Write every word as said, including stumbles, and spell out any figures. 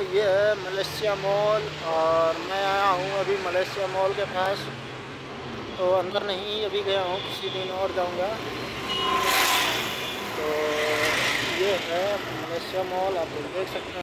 ये है Malaysia mall और मैं आया हूँ अभी मलेशिया मॉल के पास। तो अंदर नहीं अभी गया हूँ, किसी दिन और जाऊँगा। तो ये है मलेशिया मॉल, आप लोग देख सकते हैं।